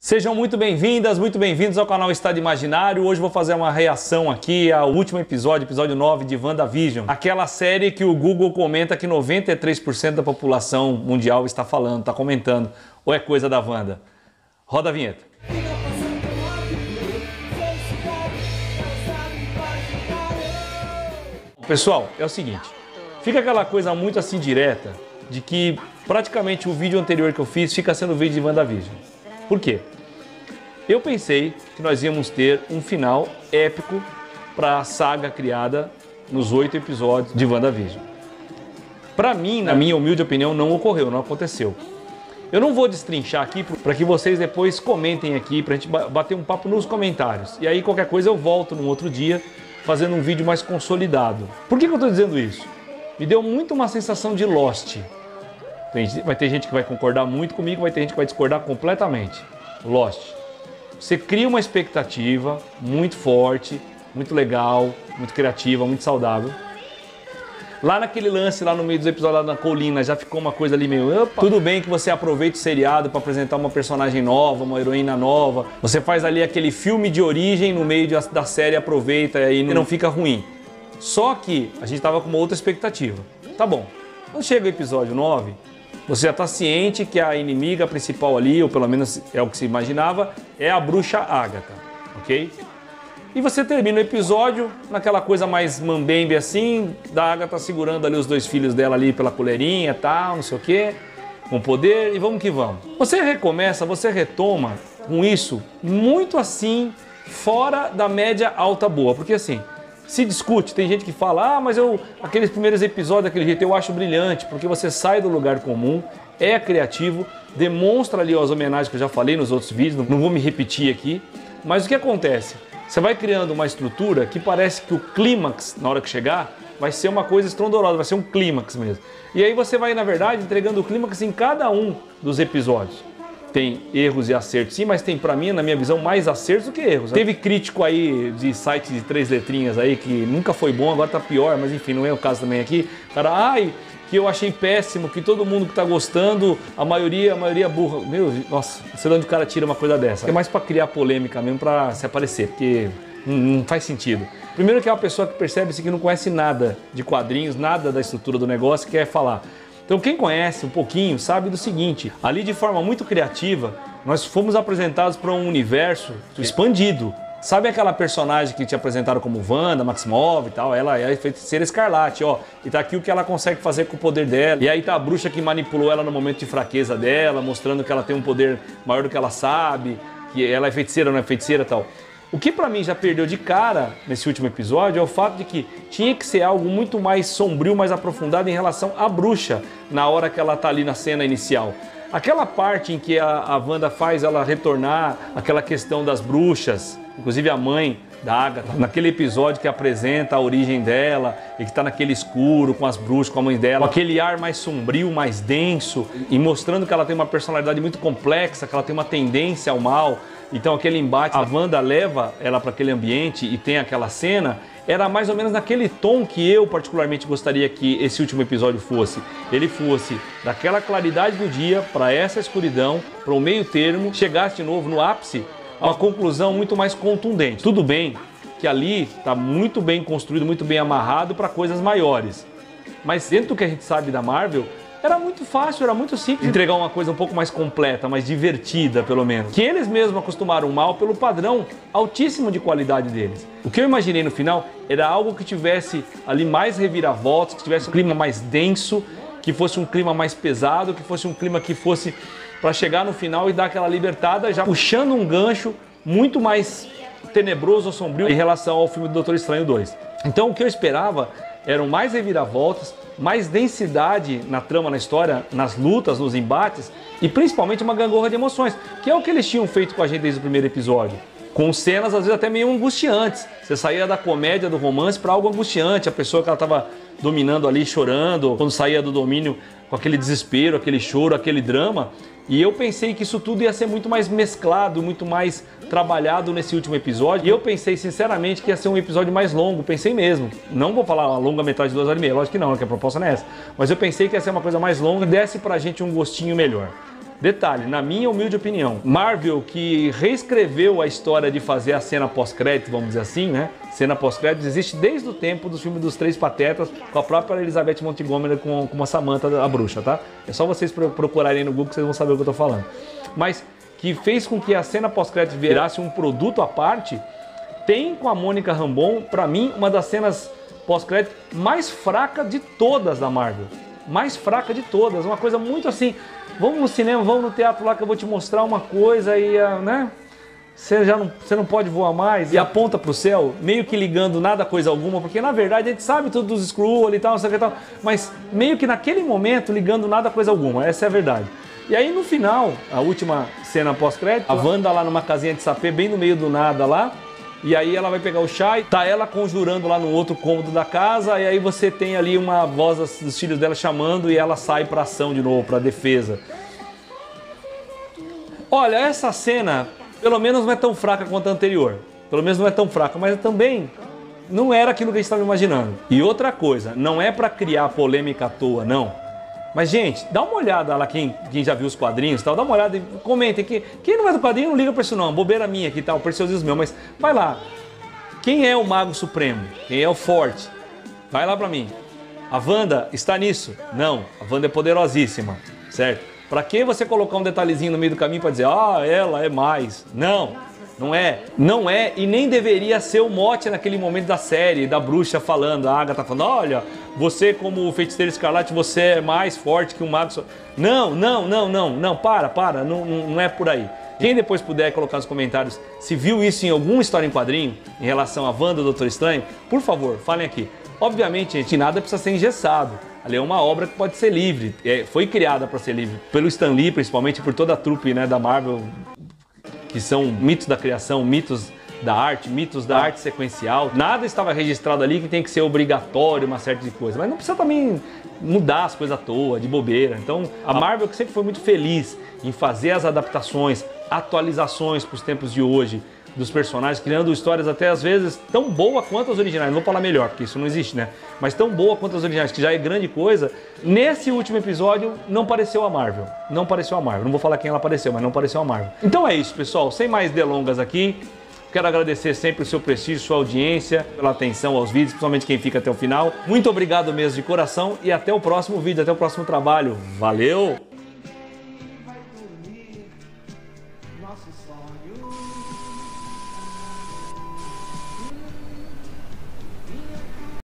Sejam muito bem-vindas, muito bem-vindos ao canal Estado Imaginário. Hoje vou fazer uma reação aqui ao último episódio, episódio 9 de WandaVision. Aquela série que o Google comenta que 93% da população mundial está falando, está comentando. Ou é coisa da Wanda? Roda a vinheta. Pessoal, é o seguinte, fica aquela coisa muito assim direta de que praticamente o vídeo anterior que eu fiz fica sendo o vídeo de WandaVision. Por quê? Eu pensei que nós íamos ter um final épico para a saga criada nos 8 episódios de WandaVision. Para mim, na minha humilde opinião, não ocorreu, não aconteceu. Eu não vou destrinchar aqui para que vocês depois comentem aqui, para a gente bater um papo nos comentários. E aí qualquer coisa eu volto num outro dia fazendo um vídeo mais consolidado. Por que eu estou dizendo isso? Me deu muito uma sensação de Lost. Vai ter gente que vai concordar muito comigo, vai ter gente que vai discordar completamente. Lost. Você cria uma expectativa muito forte, muito legal, muito criativa, muito saudável. Lá naquele lance, lá no meio dos episódios lá na colina, já ficou uma coisa ali meio... Opa. Tudo bem que você aproveita o seriado para apresentar uma personagem nova, uma heroína nova. Você faz ali aquele filme de origem no meio da série, aproveita e aí não fica ruim. Só que a gente tava com uma outra expectativa. Tá bom, quando chega o episódio 9... Você já está ciente que a inimiga principal ali, ou pelo menos é o que se imaginava, é a bruxa Agatha, ok? E você termina o episódio naquela coisa mais mambembe assim, da Agatha segurando ali os dois filhos dela ali pela coleirinha e tal, não sei o quê, com poder, e vamos que vamos. Você recomeça, você retoma com isso muito assim, fora da média alta boa, porque assim... Se discute, tem gente que fala, mas aqueles primeiros episódios daquele jeito eu acho brilhante, porque você sai do lugar comum, é criativo, demonstra ali as homenagens que eu já falei nos outros vídeos, não vou me repetir aqui, mas o que acontece? Você vai criando uma estrutura que parece que o clímax, na hora que chegar, vai ser uma coisa estrondorosa, vai ser um clímax mesmo. E aí você vai, na verdade, entregando o clímax em cada um dos episódios. Tem erros e acertos sim, mas tem pra mim, na minha visão, mais acertos do que erros. Teve crítico aí de site de 3 letrinhas aí que nunca foi bom, agora tá pior, mas enfim, não é o caso também aqui. Cara, que eu achei péssimo, que todo mundo que tá gostando, a maioria burra. Meu, nossa, não sei de onde o cara tira uma coisa dessa. É mais pra criar polêmica mesmo, pra se aparecer, porque não faz sentido. Primeiro que é uma pessoa que percebe-se que não conhece nada de quadrinhos, nada da estrutura do negócio e quer falar. Então quem conhece um pouquinho sabe do seguinte, ali de forma muito criativa, nós fomos apresentados para um universo expandido. Sabe aquela personagem que te apresentaram como Wanda, Maximoff e tal? Ela é a Feiticeira Escarlate, ó. E tá aqui o que ela consegue fazer com o poder dela. E aí tá a bruxa que manipulou ela no momento de fraqueza dela, mostrando que ela tem um poder maior do que ela sabe, que ela é feiticeira ou não é feiticeira e tal. O que pra mim já perdeu de cara nesse último episódio é o fato de que tinha que ser algo muito mais sombrio, mais aprofundado em relação à bruxa na hora que ela tá ali na cena inicial. Aquela parte em que a Wanda faz ela retornar, aquela questão das bruxas, inclusive a mãe da Agatha, naquele episódio que apresenta a origem dela e que tá naquele escuro com as bruxas, com a mãe dela, com aquele ar mais sombrio, mais denso e mostrando que ela tem uma personalidade muito complexa, que ela tem uma tendência ao mal. Então aquele embate, a Wanda leva ela para aquele ambiente e tem aquela cena, era mais ou menos naquele tom que eu particularmente gostaria que esse último episódio fosse. Ele fosse daquela claridade do dia para essa escuridão, para o meio termo, chegasse de novo no ápice, a uma conclusão muito mais contundente. Tudo bem que ali está muito bem construído, muito bem amarrado para coisas maiores. Mas dentro do que a gente sabe da Marvel, era muito fácil, era muito simples entregar uma coisa um pouco mais completa, mais divertida pelo menos. Que eles mesmos acostumaram mal pelo padrão altíssimo de qualidade deles. O que eu imaginei no final era algo que tivesse ali mais reviravoltas, que tivesse um clima mais denso, que fosse um clima mais pesado, que fosse um clima que fosse para chegar no final e dar aquela libertada, já puxando um gancho muito mais tenebroso ou sombrio em relação ao filme do Doutor Estranho 2. Então o que eu esperava eram mais reviravoltas, mais densidade na trama, na história, nas lutas, nos embates e principalmente uma gangorra de emoções, que é o que eles tinham feito com a gente desde o primeiro episódio. Com cenas às vezes até meio angustiantes. Você saía da comédia, do romance para algo angustiante, a pessoa que ela estava dominando ali chorando, quando saía do domínio com aquele desespero, aquele choro, aquele drama. E eu pensei que isso tudo ia ser muito mais mesclado, muito mais trabalhado nesse último episódio. E eu pensei sinceramente que ia ser um episódio mais longo, pensei mesmo. Não vou falar uma longa metade de 2 horas e meia, lógico que não, que a proposta não é essa. Mas eu pensei que ia ser uma coisa mais longa e desse pra gente um gostinho melhor. Detalhe, na minha humilde opinião, Marvel, que reescreveu a história de fazer a cena pós-crédito, vamos dizer assim, né? Cena pós-crédito existe desde o tempo dos filmes dos Três Patetas, com a própria Elizabeth Montgomery com uma Samantha, a bruxa, tá? É só vocês procurarem no Google que vocês vão saber o que eu tô falando. Mas que fez com que a cena pós-crédito virasse um produto à parte, tem com a Mônica Rambeau, pra mim, uma das cenas pós-crédito mais fraca de todas da Marvel. Mais fraca de todas, uma coisa muito assim, vamos no cinema, vamos no teatro lá que eu vou te mostrar uma coisa e, né, você não pode voar mais, e aponta pro céu, meio que ligando nada coisa alguma, porque na verdade a gente sabe tudo dos Skrull e tal, não sei o que tal, mas meio que naquele momento ligando nada coisa alguma, essa é a verdade. E aí no final, a última cena pós-crédito, a Wanda lá numa casinha de sapê, bem no meio do nada lá, e aí ela vai pegar o chá e tá ela conjurando lá no outro cômodo da casa, e aí você tem ali uma voz dos filhos dela chamando e ela sai pra ação de novo, pra defesa. Olha, essa cena, pelo menos não é tão fraca quanto a anterior. Pelo menos não é tão fraca, mas também não era aquilo que a gente estava imaginando. E outra coisa, não é pra criar polêmica à toa, não. Mas, gente, dá uma olhada lá, quem já viu os quadrinhos e tal, dá uma olhada e comentem. Quem não é do quadrinho não liga pra isso não, bobeira minha aqui e tal, preciosismo meu, mas vai lá. Quem é o Mago Supremo? Quem é o forte? Vai lá pra mim. A Wanda está nisso? Não, a Wanda é poderosíssima, certo? Pra que você colocar um detalhezinho no meio do caminho pra dizer, ah, ela é mais? Não, não é. Não é e nem deveria ser o mote naquele momento da série, da bruxa falando, a Agatha falando, olha, você como feiticeiro escarlate, você é mais forte que um mago. Não, para, não é por aí. Quem depois puder colocar nos comentários se viu isso em alguma história em quadrinho, em relação a Wanda, Doutor Estranho, por favor, falem aqui. Obviamente, gente, nada precisa ser engessado. Ali é uma obra que pode ser livre, foi criada para ser livre. Pelo Stan Lee, principalmente, por toda a trupe, né, da Marvel, que são mitos da criação, mitos da arte, mitos da arte sequencial. Nada estava registrado ali que tem que ser obrigatório, uma série de coisas. Mas não precisa também mudar as coisas à toa, de bobeira. Então, a Marvel que sempre foi muito feliz em fazer as adaptações, atualizações para os tempos de hoje, dos personagens, criando histórias até às vezes tão boa quanto as originais. Não vou falar melhor, porque isso não existe, né? Mas tão boa quanto as originais, que já é grande coisa. Nesse último episódio, não pareceu a Marvel. Não pareceu a Marvel. Não vou falar quem ela apareceu, mas não pareceu a Marvel. Então é isso, pessoal. Sem mais delongas aqui. Quero agradecer sempre o seu prestígio, sua audiência, pela atenção aos vídeos, principalmente quem fica até o final. Muito obrigado mesmo de coração e até o próximo vídeo, até o próximo trabalho. Valeu!